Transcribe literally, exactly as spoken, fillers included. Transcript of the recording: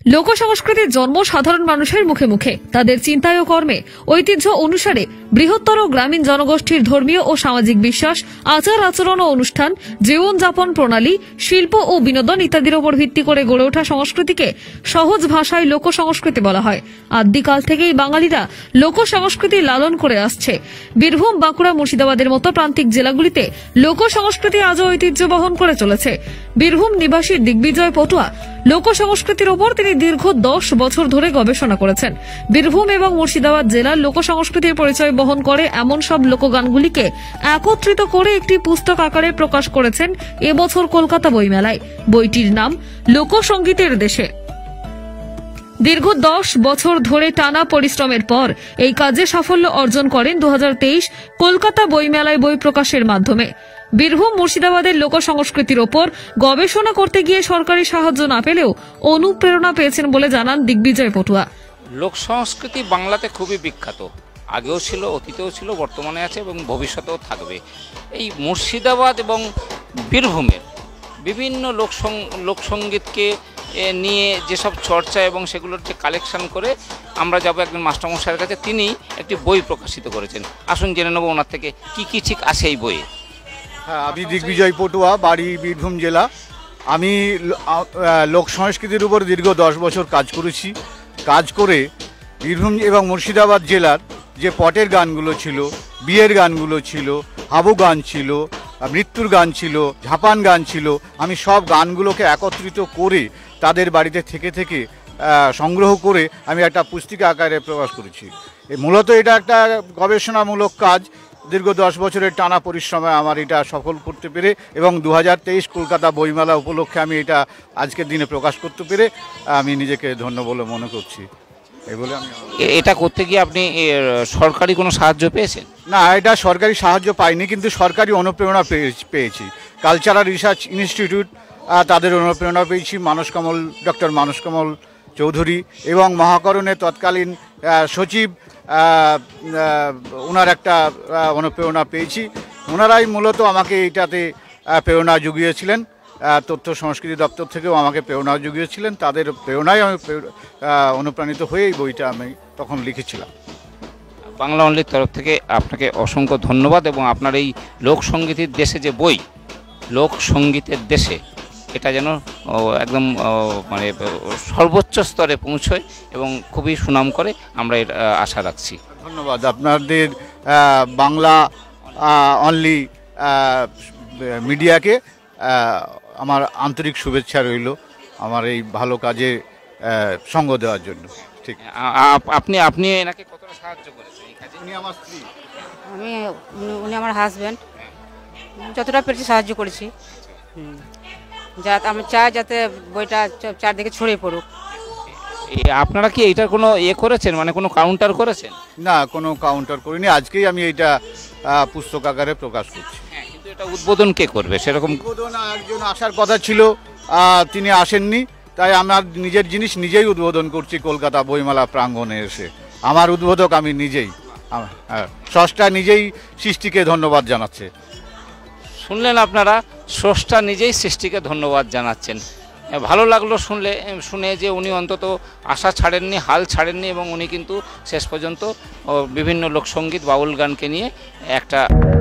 লোকসংস্কৃতির জন্ম সাধারণ মানুষের মুখে মুখে, তাদের চিন্তায় ও কর্মে। ঐতিহ্য অনুসারে বৃহত্তর গ্রামীণ জনগোষ্ঠীর ধর্মীয় ও সামাজিক বিশ্বাস, আচার আচরণ ও অনুষ্ঠান, জীবনযাপন প্রণালী, শিল্প ও বিনোদন ইত্যাদির উপর ভিত্তি করে গড়ে ওঠা সংস্কৃতিকে সহজ ভাষায় লোকসংস্কৃতি বলা হয়। আদিকাল থেকেই বাঙালিরা লোকসংস্কৃতি লালন করে আসছে। বীরভূম, বাঁকুড়া, মুর্শিদাবাদের মতো প্রান্তিক জেলাগুলিতে লোকসংস্কৃতি আজও ঐতিহ্য বহন করে চলেছে। বীরভূম নিবাসী দিগ্বিজয় পটুয়া লোকসংস্কৃতির ওপর তিনি দীর্ঘ দশ বছর ধরে গবেষণা করেছেন। বীরভূম এবং মুর্শিদাবাদ জেলার লোকসংস্কৃতির পরিচয় বহন করে এমন সব লোকগানগুলিকে একত্রিত করে একটি পুস্তক আকারে প্রকাশ করেছেন এবছর কলকাতা বইমেলায়। বইটির নাম লোকসঙ্গীতের দেশে। দীর্ঘ দশ বছর ধরে টানা পরিশ্রমের পর এই কাজে সাফল্য অর্জন করেন দু হাজার তেইশ কলকাতা বইমেলায় বই প্রকাশের মাধ্যমে। বীরভূম, মুর্শিদাবাদের লোকসংস্কৃতির ওপর গবেষণা করতে গিয়ে সরকারি সাহায্য না পেলেও অনুপ্রেরণা পেয়েছেন বলে জানান দিগ্বিজয় পটুয়া। লোকসংস্কৃতি বাংলাতে খুবই বিখ্যাত, আগেও ছিল, অতীতেও ছিল, বর্তমানে আছে এবং ভবিষ্যতেও থাকবে। এই মুর্শিদাবাদ এবং বীরভূমের বিভিন্ন লোকসং লোকসঙ্গীতকে নিয়ে যেসব চর্চা এবং সেগুলোর যে কালেকশন করে আমরা যাব একজন মাস্টারমশাইয়ের কাছে, তিনি একটি বই প্রকাশিত করেছেন। আসুন জেনে নেব ওনার থেকে কি কি ঠিক আছে এই বইয়ে। হ্যাঁ, আমি দিগ্বিজয় পটুয়া, বাড়ি বীরভূম জেলা। আমি লোক সংস্কৃতির উপর দীর্ঘ দশ বছর কাজ করেছি। কাজ করে বীরভূম এবং মুর্শিদাবাদ জেলার যে পটের গানগুলো ছিল, বিয়ের গানগুলো ছিল, হাবু গান ছিল, মৃত্যুর গান ছিল, ঝাপান গান ছিল, আমি সব গানগুলোকে একত্রিত করে তাদের বাড়িতে থেকে থেকে সংগ্রহ করে আমি একটা পুস্তিকা আকারে প্রকাশ করেছি। মূলত এটা একটা গবেষণামূলক কাজ। দীর্ঘ দশ বছরের টানা পরিশ্রমে আমার এটা সফল করতে পেরে এবং দু হাজার তেইশ কলকাতা বইমেলা উপলক্ষে আমি এটা আজকের দিনে প্রকাশ করতে পেরে আমি নিজেকে ধন্য বলে মনে করছি। এই বলে আমি এটা করতে গিয়ে আপনি সরকারি কোনো সাহায্য পেয়েছেন? না, এটা সরকারি সাহায্য পাইনি, কিন্তু সরকারি অনুপ্রেরণা পেয়েছি। কালচারাল রিসার্চ ইনস্টিটিউট তাদের অনুপ্রেরণা পেয়েছি, মানস কমল, ডক্টর মানস কমল চৌধুরী এবং মহাকরণের তৎকালীন সচিব, ওনার একটা অনুপ্রেরণা পেয়েছি। ওনারাই মূলত আমাকে এইটাতে প্রেরণা জুগিয়েছিলেন। তথ্য সংস্কৃতি দপ্তর থেকেও আমাকে প্রেরণা জুগিয়েছিলেন। তাদের প্রেরণায় আমি অনুপ্রাণিত হয়ে এই বইটা আমি তখন লিখেছিলাম। বাংলা অনলির তরফ থেকে আপনাকে অসংখ্য ধন্যবাদ এবং আপনার এই লোকসঙ্গীতের দেশে যে বই, লোকসঙ্গীতের দেশে, এটা যেন একদম মানে সর্বোচ্চ স্তরে পৌঁছয় এবং খুবই সুনাম করে, আমরা এর আশা রাখছি। ধন্যবাদ আপনাদের বাংলা অনলি মিডিয়াকে, আমার আন্তরিক শুভেচ্ছা রইল আমার এই ভালো কাজে সঙ্গ দেওয়ার জন্য। ঠিক, আপনি আপনি এনাকে কতটা সাহায্য করেছেন এই কাজে? উনি আমার স্ত্রী, আমি উনি আমার হাজব্যান্ড। যতটা পেরেছি সাহায্য করেছি, যাতে আমি চাই যাতে বইটা চারদিকে ছড়িয়ে পড়ুক। আপনারা কি এইটার কোনো ইয়ে করেছেন, মানে কোনো কাউন্টার করেছেন? না, কোনো কাউন্টার করিনি। আজকেই আমি এইটা পুস্তক আকারে প্রকাশ করছি। হ্যাঁ, কিন্তু এটা উদ্বোধন কে করবে? সেরকম উদ্বোধন একজন আসার কথা ছিল, তিনি আসেননি, তাই আমার নিজের জিনিস নিজেই উদ্বোধন করছি কলকাতা বইমেলা প্রাঙ্গণে এসে। আমার উদ্বোধক আমি নিজেই, স্রষ্টা নিজেই সৃষ্টিকে ধন্যবাদ জানাচ্ছে। শুনলেন আপনারা, স্রষ্টা নিজেই সৃষ্টিকে ধন্যবাদ জানাচ্ছেন। ভালো লাগলো শুনলে শুনে যে উনি অন্তত আশা ছাড়েননি, হাল ছাড়েননি এবং উনি কিন্তু শেষ পর্যন্ত বিভিন্ন লোকসঙ্গীত, বাউল গানকে নিয়ে একটা